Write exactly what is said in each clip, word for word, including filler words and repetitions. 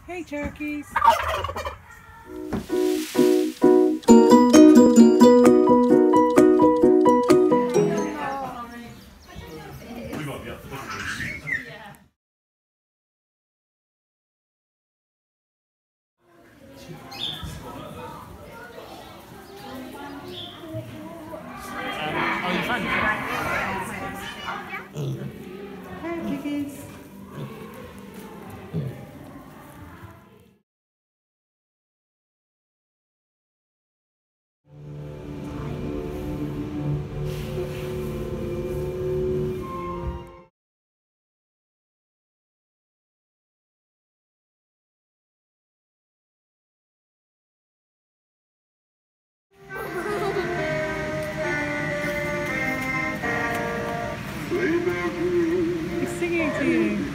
Hey, turkeys. He's singing to you.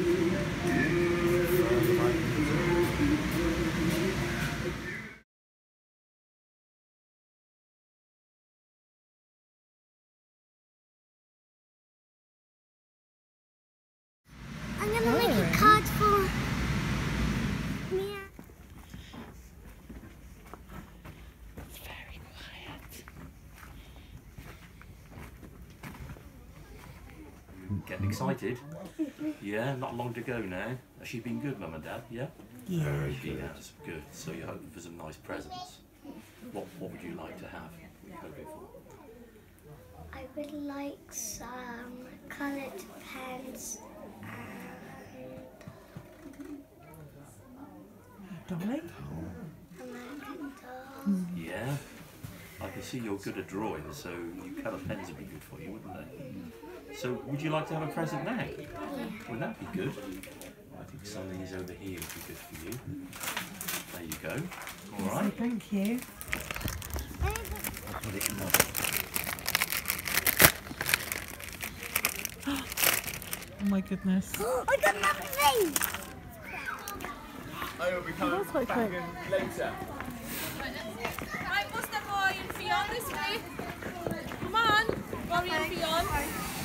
I'm going to make a card for Mia. It's very quiet. Getting excited? Yeah, not long to go now. Has she been good, Mum and Dad? Yeah? Yeah. She has. Good. So you're hoping for some nice presents. What What would you like to have? What are you hoping for? I would like some coloured pens Dolly? and American doll. Yeah. I can see you're good at drawing, so you colour pens would be good for you, wouldn't they? So would you like to have a present now? Would that be good? I think some of these over here would be good for you. There you go. All right. Thank you. I'll put it in there. Oh my goodness. I got another thing! I will be coming That's quite back quick. in later. Right, Mustafa and Fionn this way. Come on, Rory and Fionn.